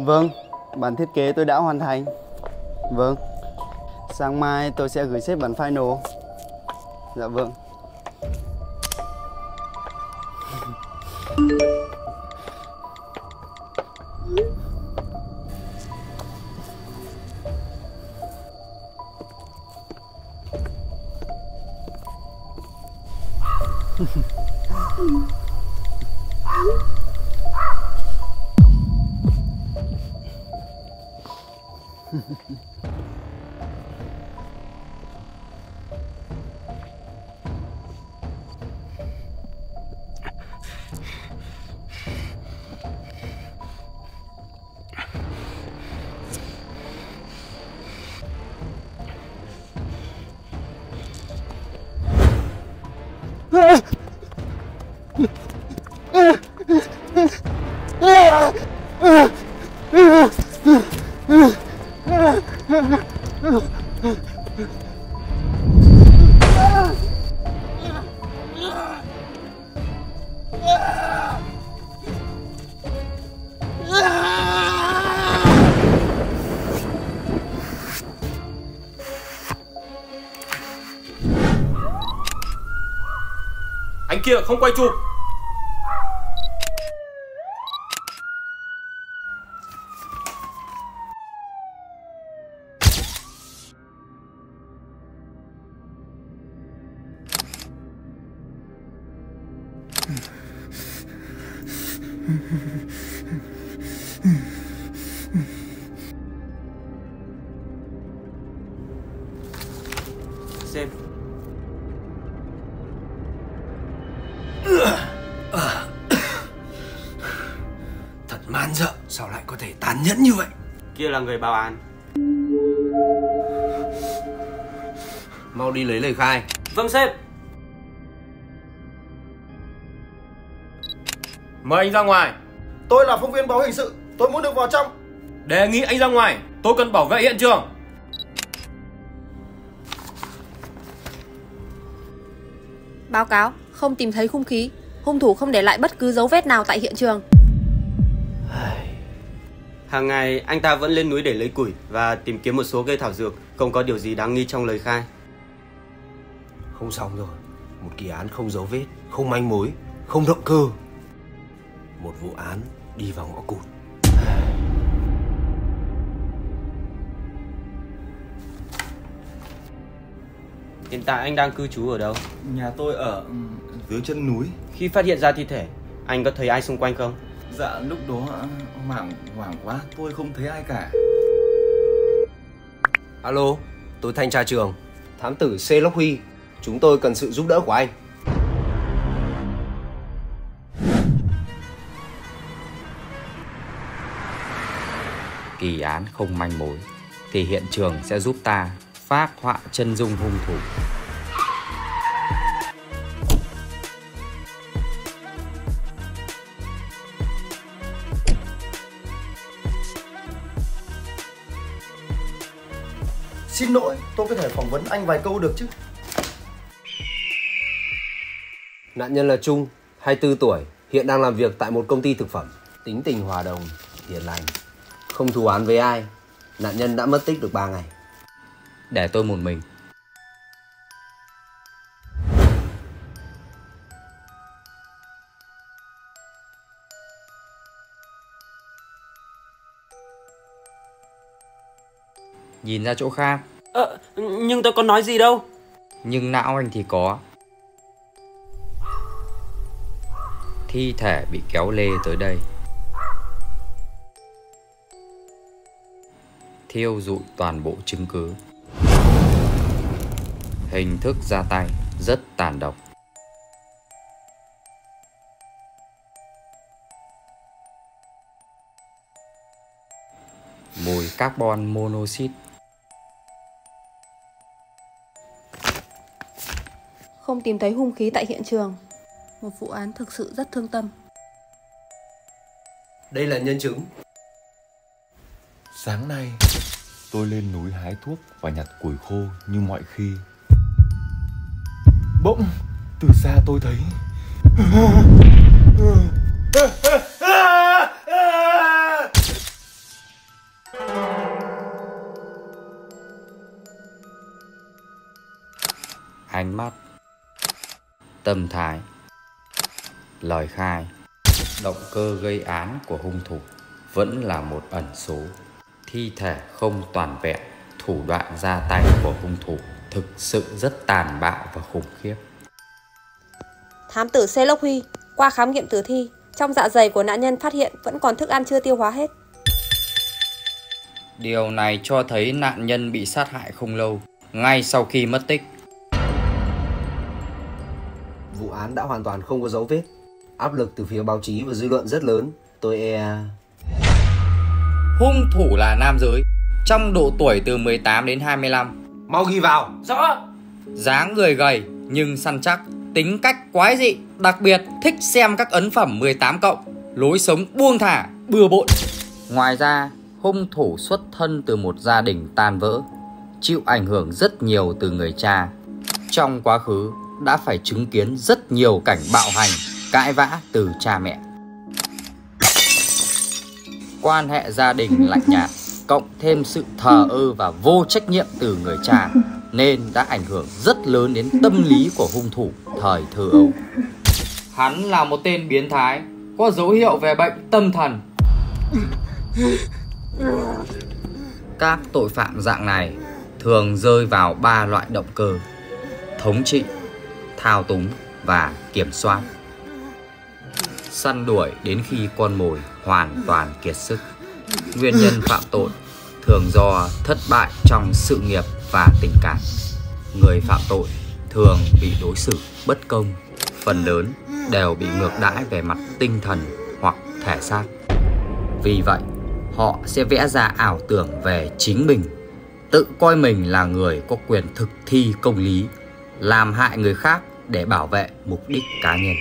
Vâng, bản thiết kế tôi đã hoàn thành. Vâng, sáng mai tôi sẽ gửi sếp bản final. Dạ vâng. Anh kia không quay chụp. Sếp. Thật man rợ, sao lại có thể tàn nhẫn như vậy? Kia là người báo án. Mau đi lấy lời khai. Vâng sếp. Mời anh ra ngoài. Tôi là phóng viên báo hình sự, tôi muốn được vào trong. Đề nghị anh ra ngoài, tôi cần bảo vệ hiện trường. Báo cáo, không tìm thấy hung khí. Hung thủ không để lại bất cứ dấu vết nào tại hiện trường. Hàng ngày anh ta vẫn lên núi để lấy củi và tìm kiếm một số cây thảo dược. Không có điều gì đáng nghi trong lời khai. Không xong rồi. Một kỳ án không dấu vết, không manh mối, không động cơ. Một vụ án đi vào ngõ cụt. Hiện tại anh đang cư trú ở đâu? Nhà tôi ở dưới chân núi. Khi phát hiện ra thi thể, anh có thấy ai xung quanh không? Dạ lúc đó hoảng quá, tôi không thấy ai cả. Alo, tôi thanh tra trường, thám tử C. Lốc Huy. Chúng tôi cần sự giúp đỡ của anh. Kỳ án không manh mối thì hiện trường sẽ giúp ta phác họa chân dung hung thủ. Xin lỗi, tôi có thể phỏng vấn anh vài câu được chứ? Nạn nhân là Trung, 24 tuổi, hiện đang làm việc tại một công ty thực phẩm. Tính tình hòa đồng, hiền lành, không thù oán với ai. Nạn nhân đã mất tích được 3 ngày. Để tôi một mình. Nhìn ra chỗ khác. Nhưng tôi có nói gì đâu. Nhưng não anh thì có. Thi thể bị kéo lê tới đây, thiêu rụi toàn bộ chứng cứ. Hình thức ra tay rất tàn độc. Mùi carbon monoxide. Không tìm thấy hung khí tại hiện trường. Một vụ án thực sự rất thương tâm. Đây là nhân chứng. Sáng nay, tôi lên núi hái thuốc và nhặt củi khô như mọi khi. Bỗng, từ xa tôi thấy tâm thái. Lời khai: động cơ gây án của hung thủ vẫn là một ẩn số. Thi thể không toàn vẹn, thủ đoạn ra tay của hung thủ thực sự rất tàn bạo và khủng khiếp. Thám tử Sherlock Huy, qua khám nghiệm tử thi, trong dạ dày của nạn nhân phát hiện vẫn còn thức ăn chưa tiêu hóa hết. Điều này cho thấy nạn nhân bị sát hại không lâu, ngay sau khi mất tích. Vụ án đã hoàn toàn không có dấu vết. Áp lực từ phía báo chí và dư luận rất lớn. Tôi Hung thủ là nam giới, trong độ tuổi từ 18 đến 25. Mau ghi vào. Rõ. Dáng người gầy nhưng săn chắc, tính cách quái dị, đặc biệt thích xem các ấn phẩm 18+, lối sống buông thả, bừa bộn. Ngoài ra, hung thủ xuất thân từ một gia đình tan vỡ, chịu ảnh hưởng rất nhiều từ người cha. Trong quá khứ đã phải chứng kiến rất nhiều cảnh bạo hành, cãi vã từ cha mẹ. Quan hệ gia đình lạnh nhạt, cộng thêm sự thờ ơ và vô trách nhiệm từ người cha, nên đã ảnh hưởng rất lớn đến tâm lý của hung thủ thời thơ ấu. Hắn là một tên biến thái, có dấu hiệu về bệnh tâm thần. Các tội phạm dạng này thường rơi vào 3 loại động cơ: thống trị, thao túng và kiểm soát. Săn đuổi đến khi con mồi hoàn toàn kiệt sức. Nguyên nhân phạm tội thường do thất bại trong sự nghiệp và tình cảm. Người phạm tội thường bị đối xử bất công, phần lớn đều bị ngược đãi về mặt tinh thần hoặc thể xác. Vì vậy, họ sẽ vẽ ra ảo tưởng về chính mình, tự coi mình là người có quyền thực thi công lý, làm hại người khác để bảo vệ mục đích cá nhân.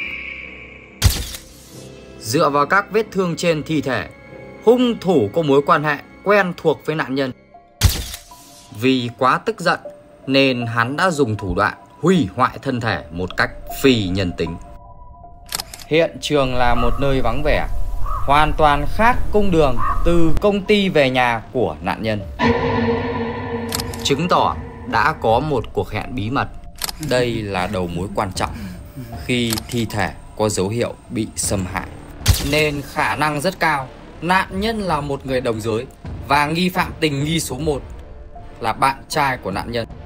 Dựa vào các vết thương trên thi thể, hung thủ có mối quan hệ quen thuộc với nạn nhân. Vì quá tức giận nên hắn đã dùng thủ đoạn hủy hoại thân thể một cách phi nhân tính. Hiện trường là một nơi vắng vẻ, hoàn toàn khác cung đường từ công ty về nhà của nạn nhân, chứng tỏ đã có một cuộc hẹn bí mật. Đây là đầu mối quan trọng khi thi thể có dấu hiệu bị xâm hại, nên khả năng rất cao nạn nhân là một người đồng giới và nghi phạm tình nghi số 1 là bạn trai của nạn nhân.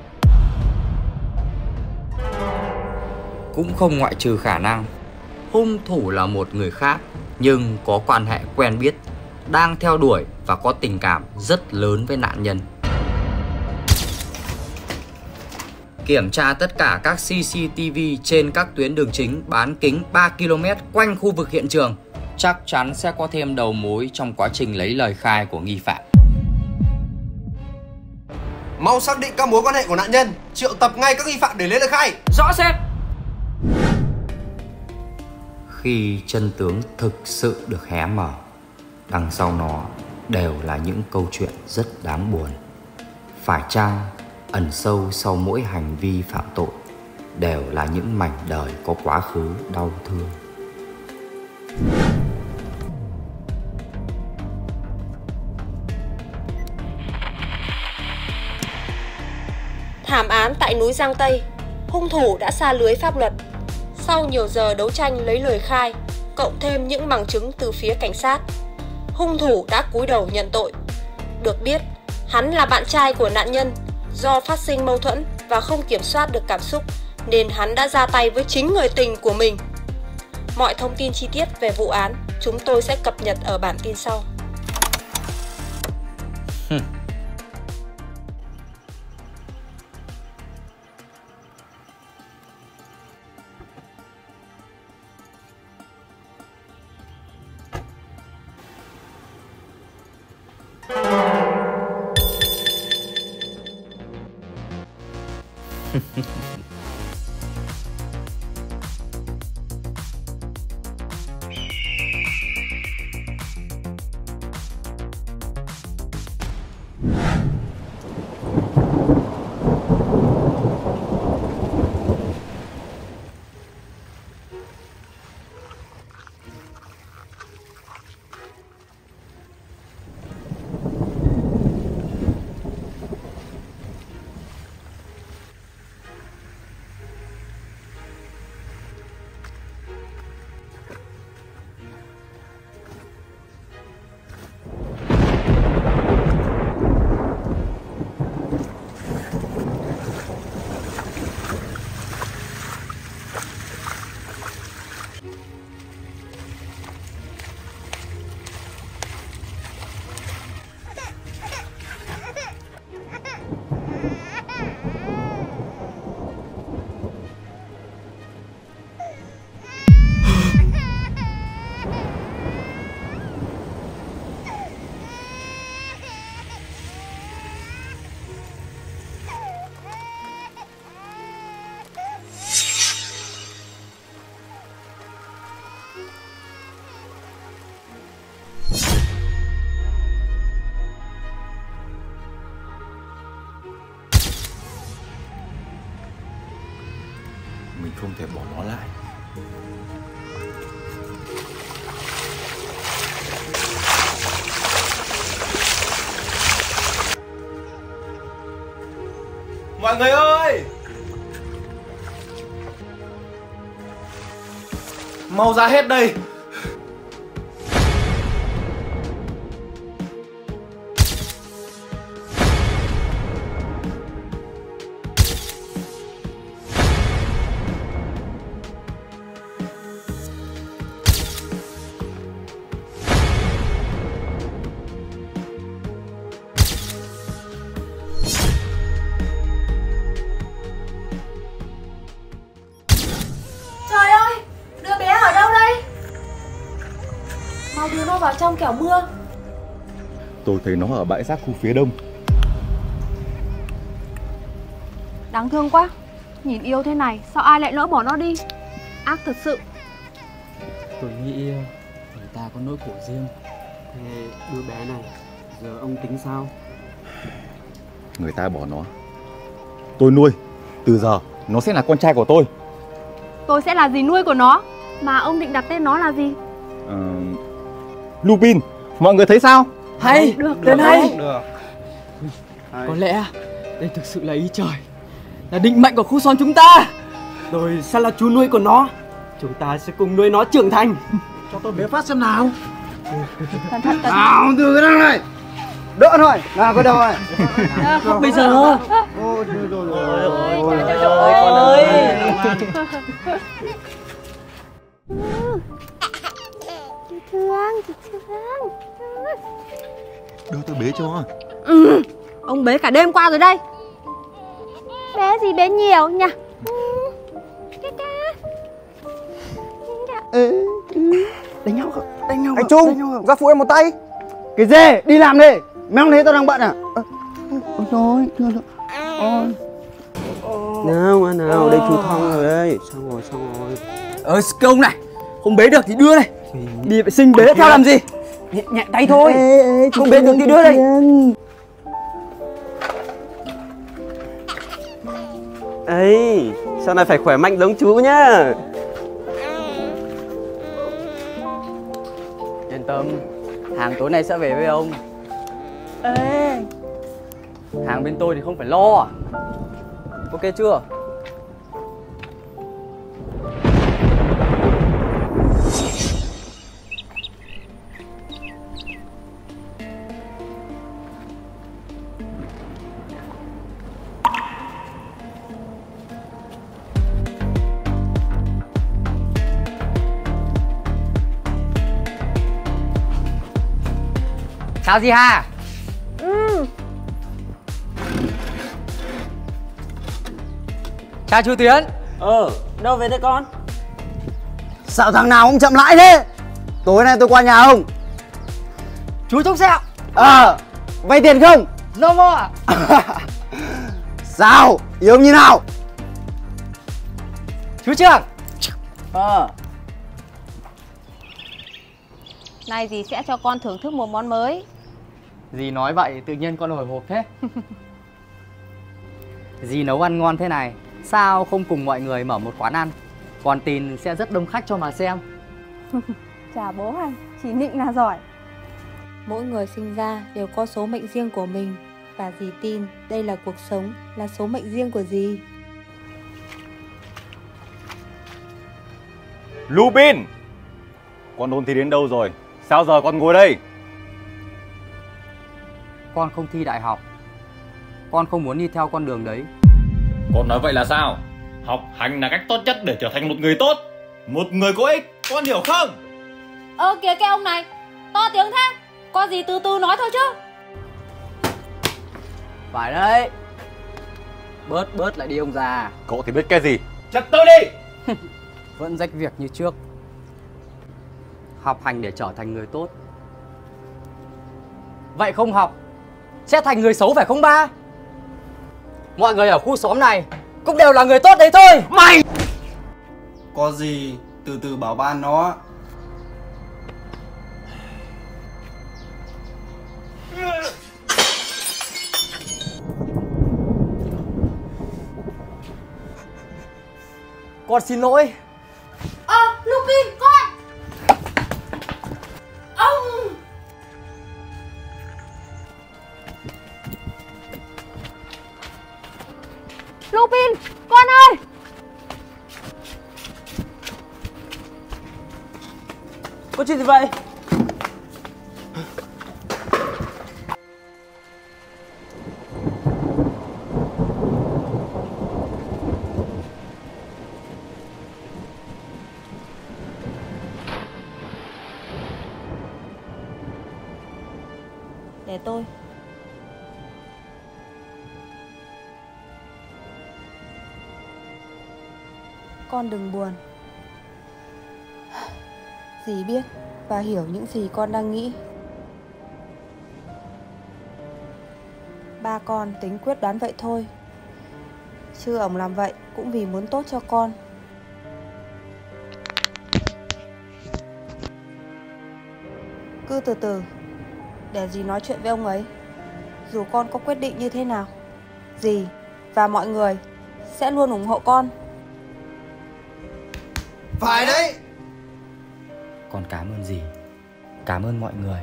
Cũng không ngoại trừ khả năng hung thủ là một người khác nhưng có quan hệ quen biết, đang theo đuổi và có tình cảm rất lớn với nạn nhân. Kiểm tra tất cả các CCTV trên các tuyến đường chính bán kính 3 km quanh khu vực hiện trường, chắc chắn sẽ có thêm đầu mối trong quá trình lấy lời khai của nghi phạm. Mau xác định các mối quan hệ của nạn nhân, triệu tập ngay các nghi phạm để lấy lời khai. Rõ sếp. Khi chân tướng thực sự được hé mở, đằng sau nó đều là những câu chuyện rất đáng buồn. Phải chăng ẩn sâu sau mỗi hành vi phạm tội đều là những mảnh đời có quá khứ đau thương? Thảm án tại núi Giang Tây, hung thủ đã sa lưới pháp luật. Sau nhiều giờ đấu tranh lấy lời khai, cộng thêm những bằng chứng từ phía cảnh sát, hung thủ đã cúi đầu nhận tội. Được biết, hắn là bạn trai của nạn nhân. Do phát sinh mâu thuẫn và không kiểm soát được cảm xúc nên hắn đã ra tay với chính người tình của mình. Mọi thông tin chi tiết về vụ án chúng tôi sẽ cập nhật ở bản tin sau. thể bỏ nó lại. Mọi người ơi! Mau ra hết đây! Trời ơi, đứa bé ở đâu đây? Mau đưa nó vào trong kẻo mưa. Tôi thấy nó ở bãi rác khu phía đông. Đáng thương quá. Nhìn yêu thế này, sao ai lại nỡ bỏ nó đi? Ác thật sự. Tôi nghĩ người ta có nỗi khổ riêng. Thế đứa bé này, giờ ông tính sao? Người ta bỏ nó, tôi nuôi. Từ giờ nó sẽ là con trai của tôi. Tôi sẽ là dì nuôi của nó. Mà ông định đặt tên nó là gì? Lupin, mọi người thấy sao? Hay, Tên hay. Được. Có lẽ đây thực sự là ý trời, là định mệnh của khu xóm chúng ta. Tôi sẽ là chú nuôi của nó. Chúng ta sẽ cùng nuôi nó trưởng thành. Cho tôi bé phát xem nào. Cẩn thận. Nào, từ cái nào này. Đỡ thôi, nào có đâu rồi. Không bây giờ. Ôi, rồi. Ôi, con ơi. Chị Thương. Đưa tôi bế cho. Ông bế cả đêm qua rồi đây. Bé gì bé nhiều nhỉ? Đánh nhau không? Anh Trung, ra phụ em một tay. Cái dê, đi làm đi. Mày không thấy tao đang bận à? Ôi trời, thương. Nào, đây chú Thông rồi đây. Xong rồi. Cái ông này, không bế được thì đưa đây. Đi vệ sinh bế theo làm gì? Nhẹ tay thôi. Không bế được thì đưa đây. Ấy, sau này phải khỏe mạnh giống chú nhá. Yên tâm, hàng tối nay sẽ về với ông. Ê, hàng bên tôi thì không phải lo. Ok chưa? Chào dì Hà. Chào chú Tiến. Đâu về đây con? Sao thằng nào cũng chậm lại thế? Tối nay tôi qua nhà ông. Chú trông xe. Vay tiền không? No more. Sao? Yêu ông như nào? Chú Trường. Nay dì sẽ cho con thưởng thức một món mới. Dì nói vậy tự nhiên con hồi hộp thế. Dì nấu ăn ngon thế này, sao không cùng mọi người mở một quán ăn? Con tin sẽ rất đông khách cho mà xem. Chà bố hành, chỉ nịnh là giỏi. Mỗi người sinh ra đều có số mệnh riêng của mình. Và dì tin đây là cuộc sống, là số mệnh riêng của dì. Lupin, con ôn thi đến đâu rồi? Sao giờ con ngồi đây? Con không thi đại học. Con không muốn đi theo con đường đấy. Con nói vậy là sao? Học hành là cách tốt nhất để trở thành một người tốt, một người có ích, con hiểu không? Kìa cái ông này, to tiếng thế. Có gì từ từ nói thôi chứ. Phải đấy. Bớt lại đi ông già. Cậu thì biết cái gì? Trật tự đi! Vẫn rách việc như trước. Học hành để trở thành người tốt. Vậy không học sẽ thành người xấu phải không ba? Mọi người ở khu xóm này cũng đều là người tốt đấy thôi. Mày! Có gì từ từ bảo ban nó. Con xin lỗi. Lupin, con. Ông. Lupin, con ơi. Có chuyện gì vậy? Để tôi. Con đừng buồn. Dì biết và hiểu những gì con đang nghĩ. Ba con tính quyết đoán vậy thôi, chứ ổng làm vậy cũng vì muốn tốt cho con. Cứ từ từ, để dì nói chuyện với ông ấy. Dù con có quyết định như thế nào, dì và mọi người sẽ luôn ủng hộ con. Phải đấy. Con cảm ơn dì, cảm ơn mọi người.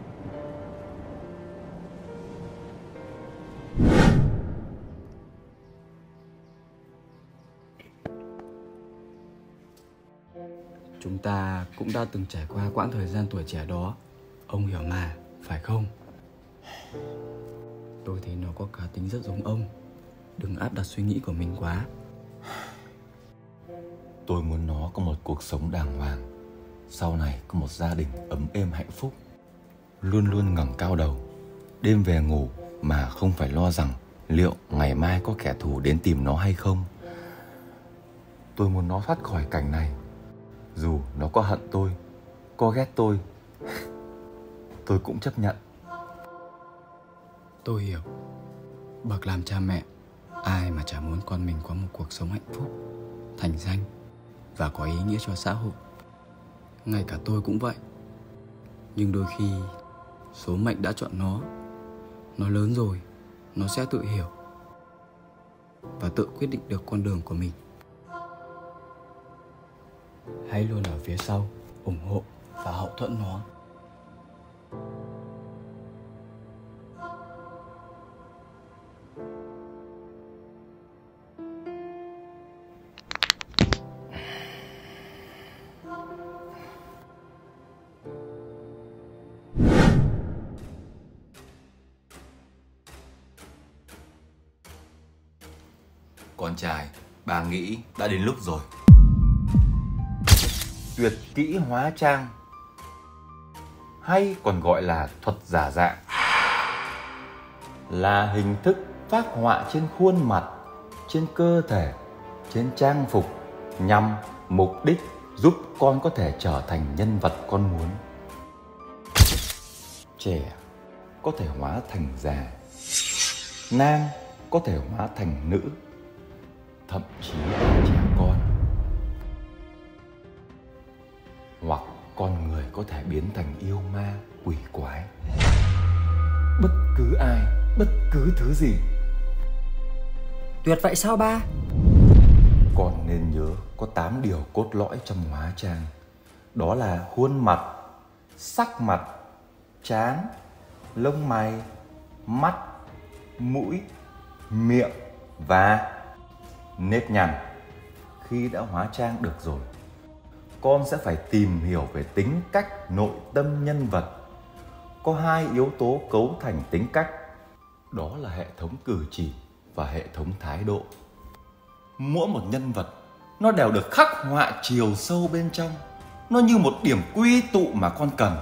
Chúng ta cũng đã từng trải qua quãng thời gian tuổi trẻ đó. Ông hiểu mà, phải không? Tôi thấy nó có cá tính rất giống ông. Đừng áp đặt suy nghĩ của mình quá. Tôi muốn nó có một cuộc sống đàng hoàng, sau này có một gia đình ấm êm hạnh phúc, luôn luôn ngẩng cao đầu, đêm về ngủ mà không phải lo rằng liệu ngày mai có kẻ thù đến tìm nó hay không. Tôi muốn nó thoát khỏi cảnh này. Dù nó có hận tôi, có ghét tôi cũng chấp nhận. Tôi hiểu. Bậc làm cha mẹ, ai mà chả muốn con mình có một cuộc sống hạnh phúc, thành danh và có ý nghĩa cho xã hội. Ngay cả tôi cũng vậy. Nhưng đôi khi số mệnh đã chọn nó. Nó lớn rồi, nó sẽ tự hiểu và tự quyết định được con đường của mình. Hãy luôn ở phía sau, ủng hộ và hậu thuẫn nó. Con trai, bà nghĩ đã đến lúc rồi. Tuyệt kỹ hóa trang, hay còn gọi là thuật giả dạng, là hình thức phác họa trên khuôn mặt, trên cơ thể, trên trang phục nhằm mục đích giúp con có thể trở thành nhân vật con muốn. Trẻ có thể hóa thành già, nam có thể hóa thành nữ, thậm chí là trẻ con. Hoặc con người có thể biến thành yêu ma, quỷ quái. Bất cứ ai, bất cứ thứ gì. Tuyệt vậy sao ba? Con nên nhớ có 8 điều cốt lõi trong hóa trang. Đó là khuôn mặt, sắc mặt, trán, lông mày, mắt, mũi, miệng và nếp nhăn. Khi đã hóa trang được rồi, con sẽ phải tìm hiểu về tính cách nội tâm nhân vật. Có 2 yếu tố cấu thành tính cách, đó là hệ thống cử chỉ và hệ thống thái độ. Mỗi một nhân vật nó đều được khắc họa chiều sâu bên trong. Nó như một điểm quy tụ mà con cần.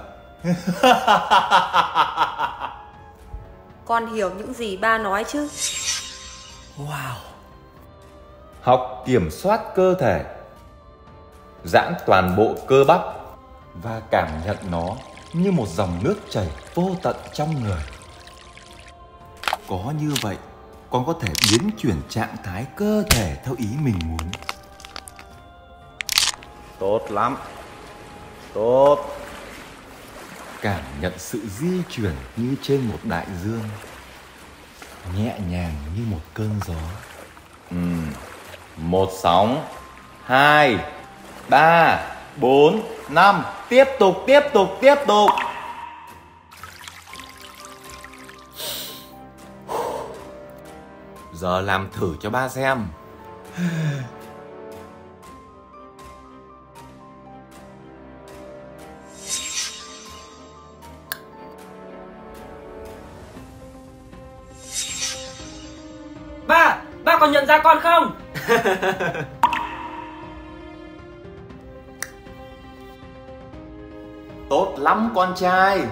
Con hiểu những gì ba nói chứ? Wow. Học kiểm soát cơ thể, giãn toàn bộ cơ bắp và cảm nhận nó như một dòng nước chảy vô tận trong người. Có như vậy, con có thể biến chuyển trạng thái cơ thể theo ý mình muốn. Tốt lắm. Tốt. Cảm nhận sự di chuyển như trên một đại dương, nhẹ nhàng như một cơn gió. Một sóng, 2, 3, 4, 5. Tiếp tục. Giờ làm thử cho ba xem. Ba còn nhận ra con không? Tốt lắm con trai.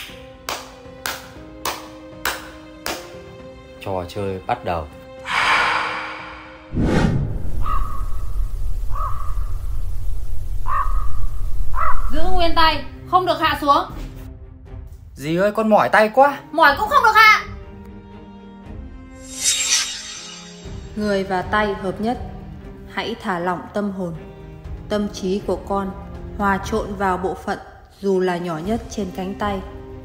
Trò chơi bắt đầu. Giữ nguyên tay, không được hạ xuống. Dì ơi, con mỏi tay quá. Mỏi cũng không được hạ. Người và tay hợp nhất. Hãy thả lỏng tâm hồn. Tâm trí của con hòa trộn vào bộ phận dù là nhỏ nhất trên cánh tay.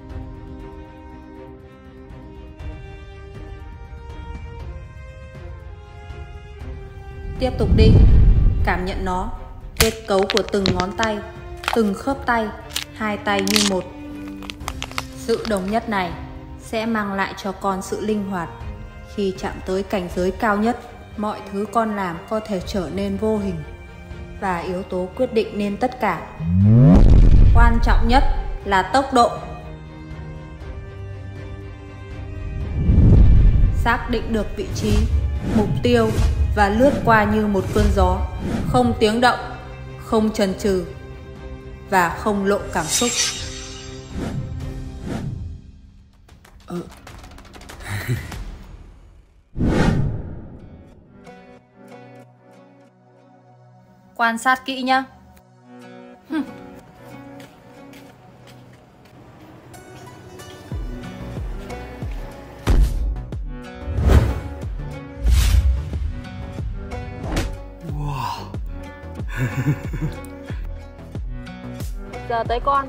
Tiếp tục đi. Cảm nhận nó. Kết cấu của từng ngón tay, từng khớp tay, hai tay như một. Sự đồng nhất này sẽ mang lại cho con sự linh hoạt. Khi chạm tới cảnh giới cao nhất, mọi thứ con làm có thể trở nên vô hình. Và yếu tố quyết định nên tất cả. Quan trọng nhất là tốc độ. Xác định được vị trí, mục tiêu và lướt qua như một cơn gió, không tiếng động, không chần chừ và không lộ cảm xúc. Quan sát kỹ nhá. Giờ tới con.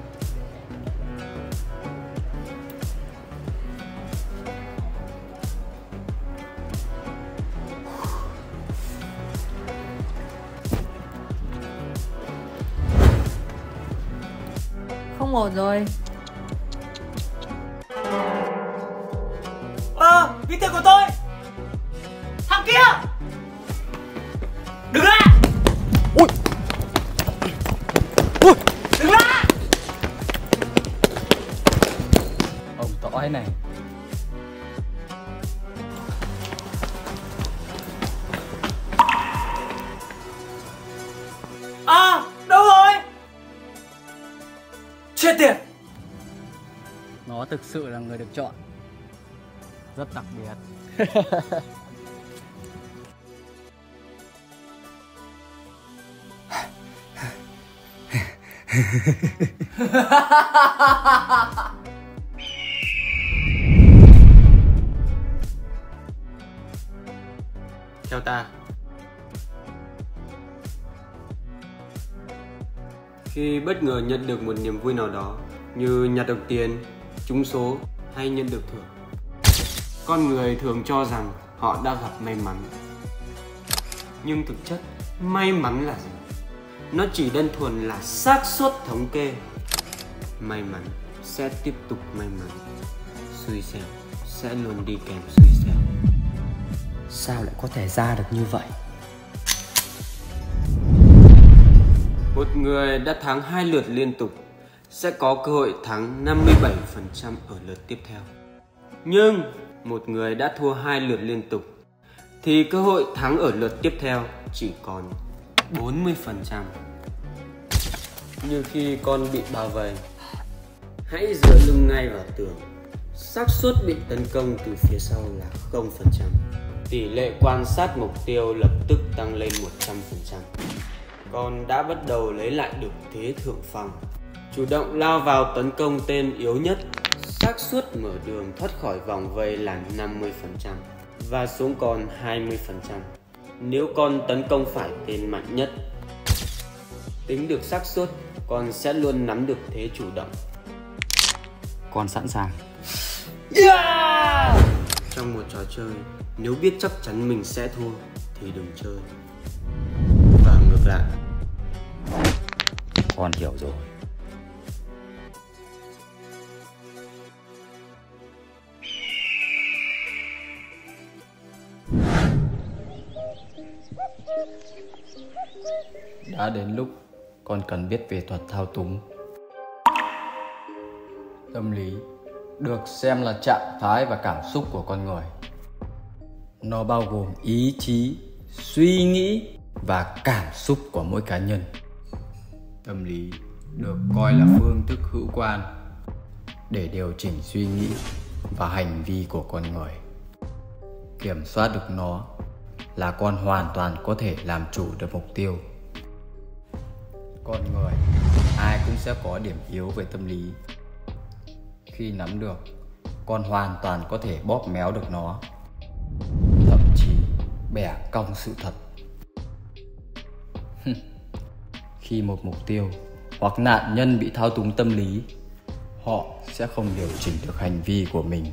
Không ổn rồi. Vị tử của tôi. Thằng kia, đứng lại. Ui. Ui. Đứng lại. Ông tỏi này. Đâu rồi? Chết tiệt. Nó thực sự là người được chọn. Rất đặc biệt. Theo ta, khi bất ngờ nhận được một niềm vui nào đó, như nhặt được tiền, trúng số hay nhận được thưởng, con người thường cho rằng họ đã gặp may mắn. Nhưng thực chất, may mắn là gì? Nó chỉ đơn thuần là xác suất thống kê. May mắn sẽ tiếp tục may mắn, xui xẻo sẽ luôn đi kèm xui xẻo. Sao lại có thể ra được như vậy? Một người đã thắng 2 lượt liên tục sẽ có cơ hội thắng 57% ở lượt tiếp theo. Nhưng một người đã thua 2 lượt liên tục thì cơ hội thắng ở lượt tiếp theo chỉ còn 40%. Như khi con bị bao vây, hãy dựa lưng ngay vào tường. Xác suất bị tấn công từ phía sau là 0%. Tỷ lệ quan sát mục tiêu lập tức tăng lên 100%. Con đã bắt đầu lấy lại được thế thượng phong, chủ động lao vào tấn công tên yếu nhất. Xác suất mở đường thoát khỏi vòng vây là 50% và xuống còn 20% nếu con tấn công phải tên mạnh nhất. Tính được xác suất, con sẽ luôn nắm được thế chủ động. Con sẵn sàng. Yeah! Trong một trò chơi, nếu biết chắc chắn mình sẽ thua thì đừng chơi. Và ngược ngược lại. Con hiểu rồi. Đã đến lúc con cần biết về thuật thao túng. Tâm lý được xem là trạng thái và cảm xúc của con người. Nó bao gồm ý chí, suy nghĩ và cảm xúc của mỗi cá nhân. Tâm lý được coi là phương thức hữu quan để điều chỉnh suy nghĩ và hành vi của con người. Kiểm soát được nó là con hoàn toàn có thể làm chủ được mục tiêu. Con người ai cũng sẽ có điểm yếu về tâm lý. Khi nắm được, con hoàn toàn có thể bóp méo được nó, thậm chí bẻ cong sự thật. Khi một mục tiêu hoặc nạn nhân bị thao túng tâm lý, họ sẽ không điều chỉnh được hành vi của mình.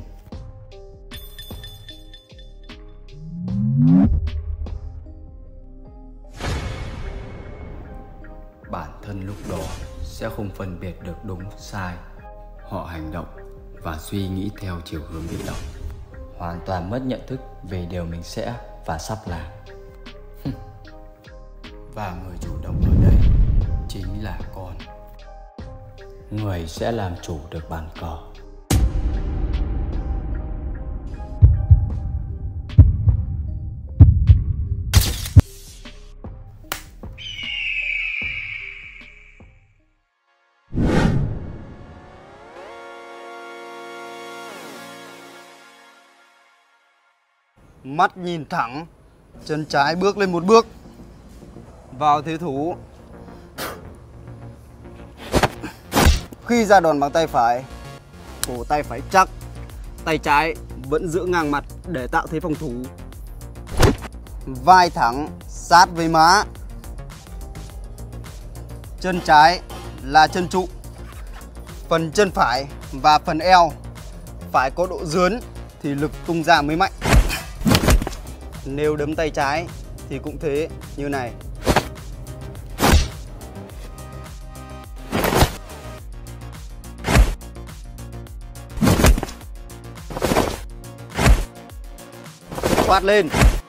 Bản thân lúc đó sẽ không phân biệt được đúng sai. Họ hành động và suy nghĩ theo chiều hướng bị động, hoàn toàn mất nhận thức về điều mình sẽ và sắp làm. Và người chủ động ở đây chính là con. Người sẽ làm chủ được bàn cờ. Mắt nhìn thẳng, chân trái bước lên một bước, vào thế thủ. Khi ra đòn bằng tay phải, cổ tay phải chắc, tay trái vẫn giữ ngang mặt để tạo thế phòng thủ. Vai thẳng sát với má. Chân trái là chân trụ. Phần chân phải và phần eo phải có độ dướn thì lực tung ra mới mạnh. Nếu đấm tay trái thì cũng thế, như này. Quát lên.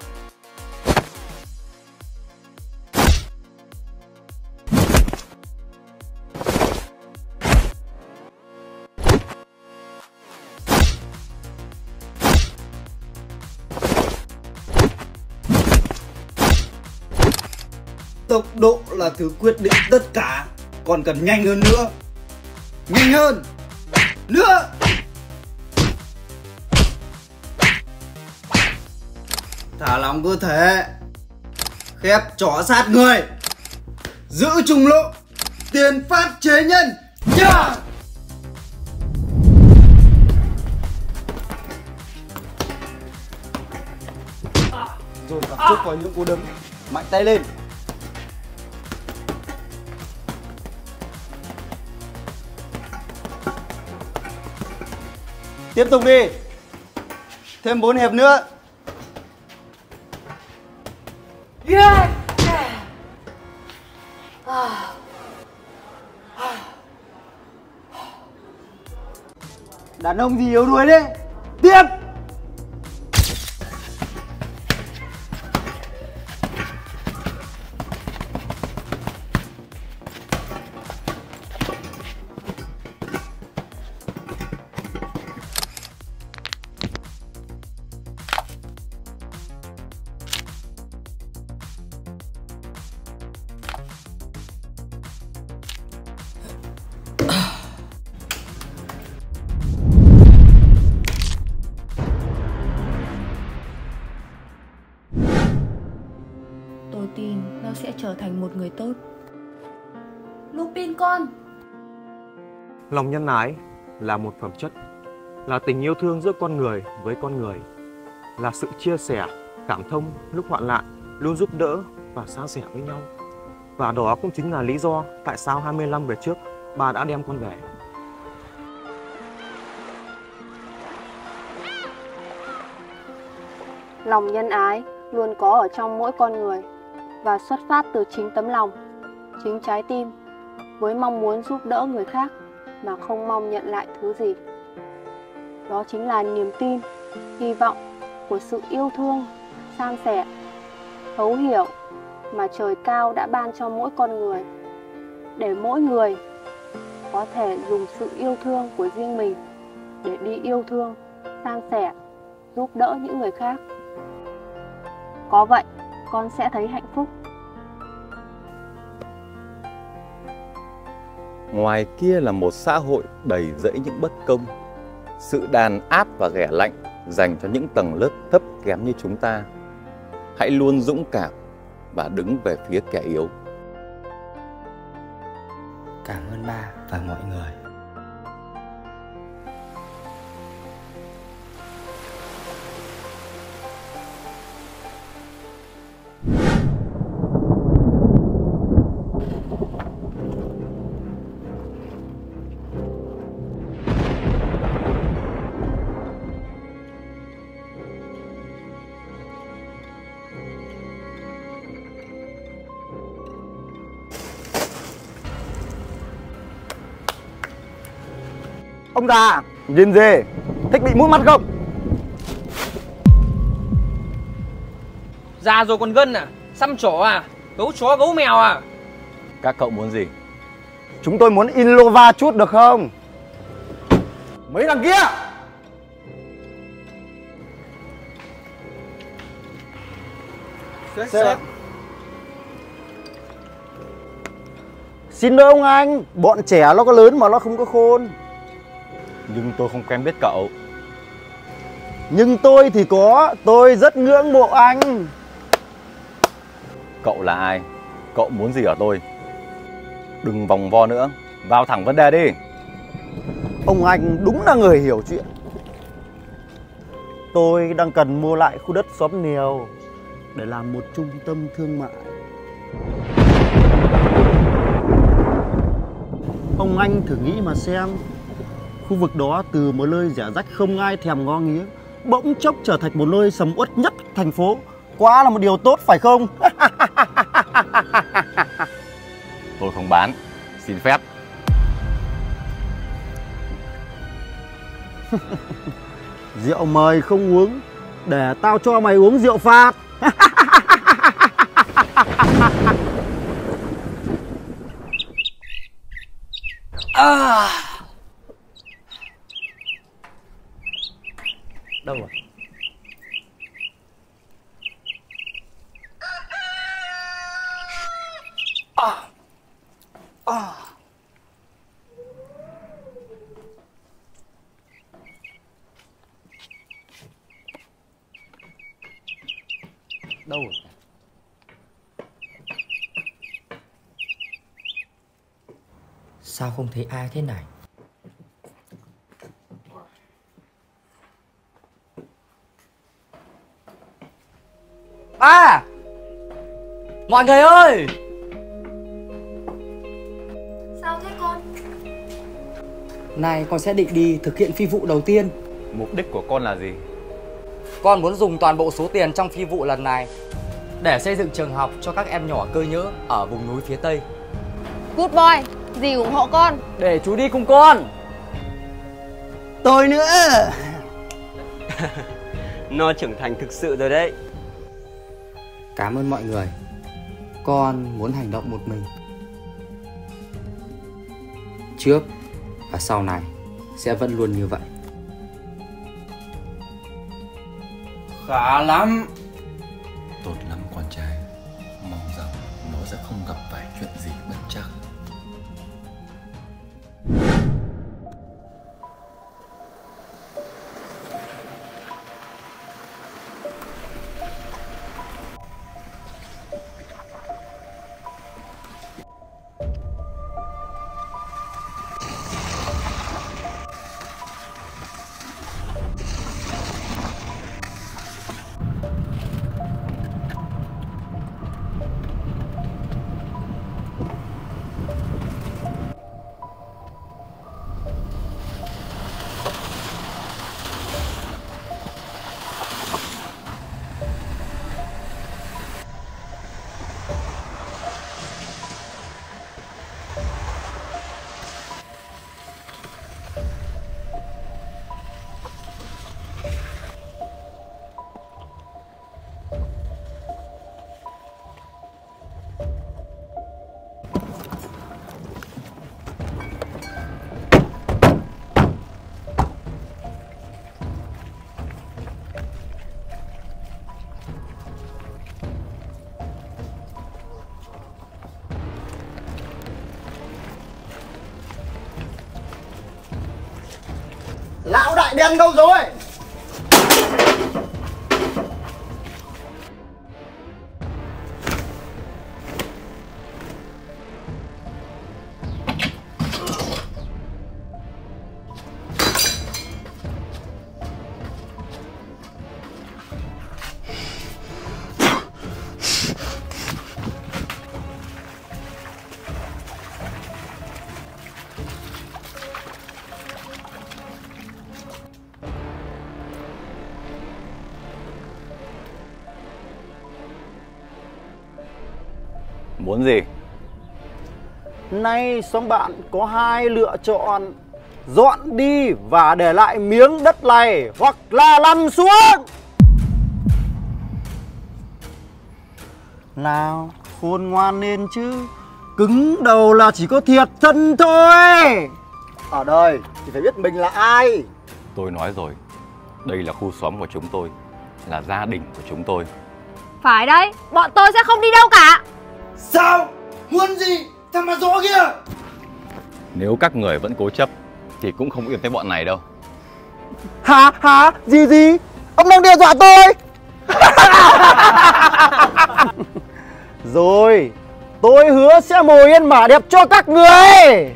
Tốc độ là thứ quyết định tất cả. Còn cần nhanh hơn nữa. Nhanh hơn nữa. Thả lỏng cơ thể. Khép chỏ sát người. Giữ trùng lộ. Tiền phát chế nhân. Yeah! Dồn cảm xúc vào những cú đấm. Mạnh tay lên. Tiếp tục đi. Thêm 4 hiệp nữa. Yeah! Đàn ông gì yếu đuối đấy. Tiếp. Tôi tin nó sẽ trở thành một người tốt. Lupin con. Lòng nhân ái là một phẩm chất, là tình yêu thương giữa con người với con người, là sự chia sẻ, cảm thông lúc hoạn nạn, luôn giúp đỡ và san sẻ với nhau. Và đó cũng chính là lý do tại sao 20 năm về trước bà đã đem con về. Lòng nhân ái luôn có ở trong mỗi con người. và xuất phát từ chính tấm lòng, chính trái tim, với mong muốn giúp đỡ người khác mà không mong nhận lại thứ gì. Đó chính là niềm tin, hy vọng của sự yêu thương, san sẻ, thấu hiểu mà trời cao đã ban cho mỗi con người, để mỗi người có thể dùng sự yêu thương của riêng mình để đi yêu thương, san sẻ, giúp đỡ những người khác. Có vậy, con sẽ thấy hạnh phúc. Ngoài kia là một xã hội đầy rẫy những bất công, sự đàn áp và ghẻ lạnh dành cho những tầng lớp thấp kém như chúng ta. Hãy luôn dũng cảm và đứng về phía kẻ yếu. Cảm ơn ba và mọi người. Ông già, nhìn gì? Thích bị mũi mắt không? Già rồi còn gân à? Xăm trổ à? Gấu chó gấu mèo à? Các cậu muốn gì? Chúng tôi muốn in lova chút được không? Mấy đằng kia! Sếp. Xin lỗi ông anh, bọn trẻ nó có lớn mà nó không có khôn. Nhưng tôi không quen biết cậu. Nhưng tôi thì có, tôi rất ngưỡng mộ anh. Cậu là ai? Cậu muốn gì ở tôi? Đừng vòng vo nữa, vào thẳng vấn đề đi. Ông anh đúng là người hiểu chuyện. Tôi đang cần mua lại khu đất xóm Nèo để làm một trung tâm thương mại. Ông anh thử nghĩ mà xem, khu vực đó từ một nơi rẻ rách không ai thèm ngó nghía, bỗng chốc trở thành một nơi sầm uất nhất thành phố. Quá là một điều tốt phải không? Tôi không bán, xin phép. Rượu mời không uống, để tao cho mày uống rượu phạt. Đâu rồi? Đâu rồi? Sao không thấy ai thế này? Ba! Mọi người ơi! Sao thế con? Nay con sẽ định đi thực hiện phi vụ đầu tiên. Mục đích của con là gì? Con muốn dùng toàn bộ số tiền trong phi vụ lần này để xây dựng trường học cho các em nhỏ cơ nhỡ ở vùng núi phía Tây. Good boy, dì ủng hộ con. Để chú đi cùng con. Tôi nữa. Nó trưởng thành thực sự rồi đấy. Cảm ơn mọi người. Con muốn hành động một mình. Trước và sau này sẽ vẫn luôn như vậy. Khá lắm. Tốt lắm con trai. Mong rằng nó sẽ không gặp phải chuyện gì bất trắc. Đại đen đâu rồi? Muốn gì? Nay xóm bạn có hai lựa chọn: dọn đi và để lại miếng đất này, hoặc là lăn xuống. Nào, khôn ngoan lên chứ. Cứng đầu là chỉ có thiệt thân thôi. Ở đời thì phải biết mình là ai. Tôi nói rồi, đây là khu xóm của chúng tôi, là gia đình của chúng tôi. Phải đấy, bọn tôi sẽ không đi đâu cả. Sao? Muốn gì? Thằng mà gió kia. Nếu các người vẫn cố chấp thì cũng không yên tới bọn này đâu. Hả? Gì? Ông đang đe dọa tôi? Rồi, tôi hứa sẽ mồi yên mả đẹp cho các người.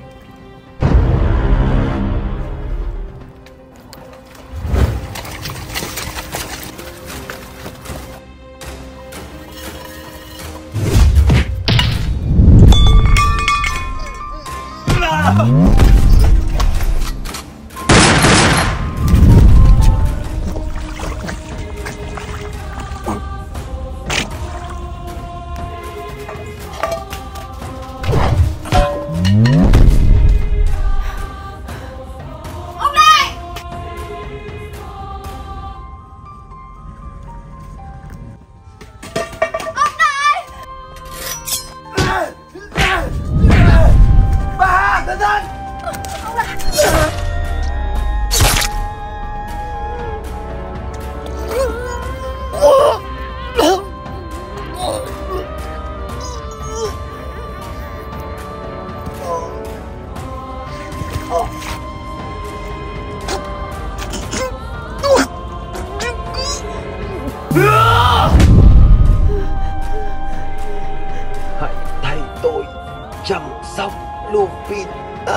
Hãy thay tôi chăm sóc Lupin.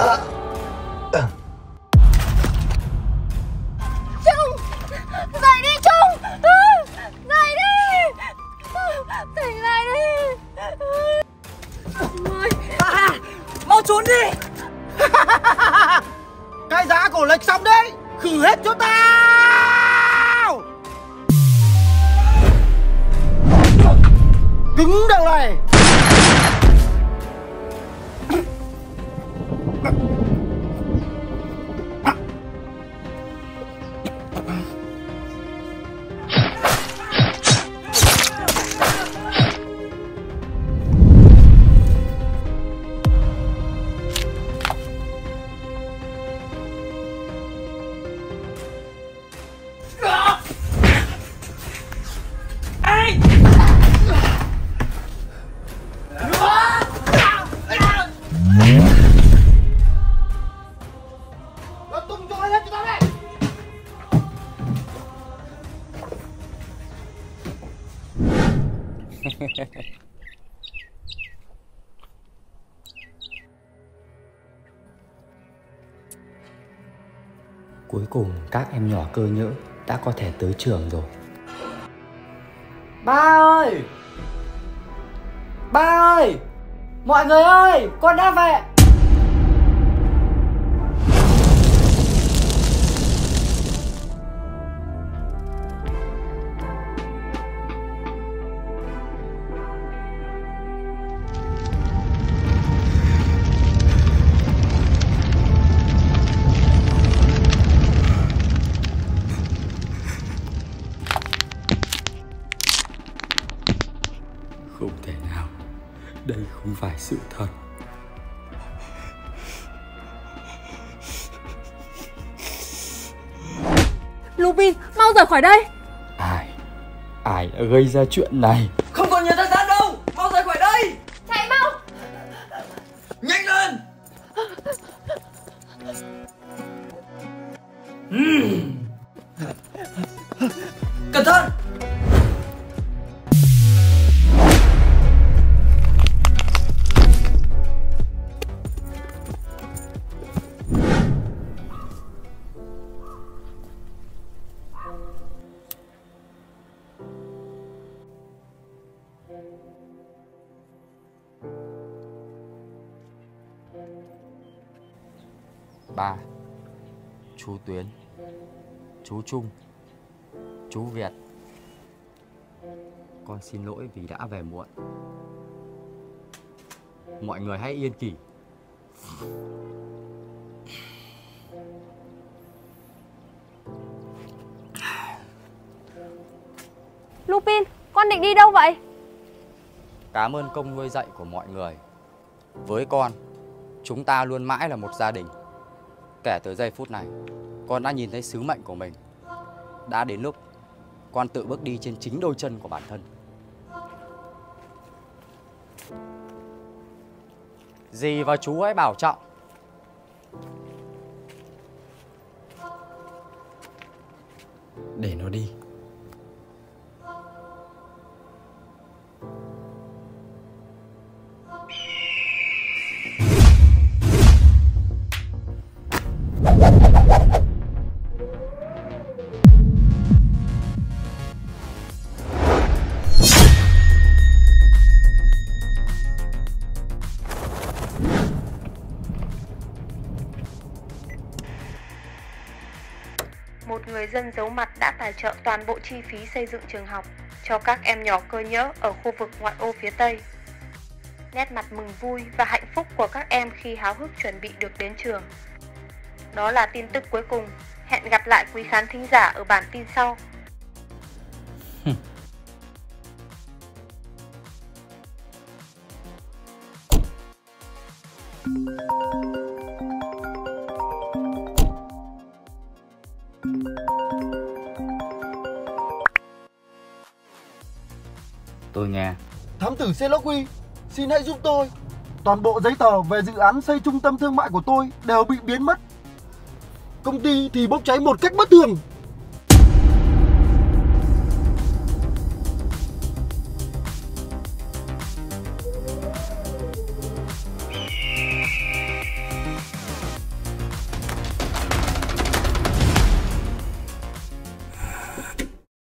Trung, dậy đi Trung, dậy đi, tỉnh lại đi. Mau trốn đi. Cái giá cổ lệch xong đấy, khử hết cho tao. Cứng đầu này. Cuối cùng các em nhỏ cơ nhỡ đã có thể tới trường rồi. Ba ơi! Ba ơi! Mọi người ơi! Con đã về! Không thể nào, đây không phải sự thật. Lupin, mau rời khỏi đây. Ai đã gây ra chuyện này? Không còn nhiều thời gian đâu, mau rời khỏi đây. Chạy mau. Nhanh lên. Ba, chú Tuyến, chú Trung, chú Việt, con xin lỗi vì đã về muộn. Mọi người hãy yên kỷ. Lupin, con định đi đâu vậy? Cảm ơn công nuôi dạy của mọi người. Với con, chúng ta luôn mãi là một gia đình. Kể từ giây phút này, con đã nhìn thấy sứ mệnh của mình. Đã đến lúc con tự bước đi trên chính đôi chân của bản thân. Dì và chú hãy bảo trọng. Để nó đi. Một người dân giấu mặt đã tài trợ toàn bộ chi phí xây dựng trường học cho các em nhỏ cơ nhỡ ở khu vực ngoại ô phía Tây. Nét mặt mừng vui và hạnh phúc của các em khi háo hức chuẩn bị được đến trường. Đó là tin tức cuối cùng. Hẹn gặp lại quý khán thính giả ở bản tin sau. Tôi nghe. Thám tử Sherlock Huy, xin hãy giúp tôi. Toàn bộ giấy tờ về dự án xây trung tâm thương mại của tôi đều bị biến mất. Công ty thì bốc cháy một cách bất thường.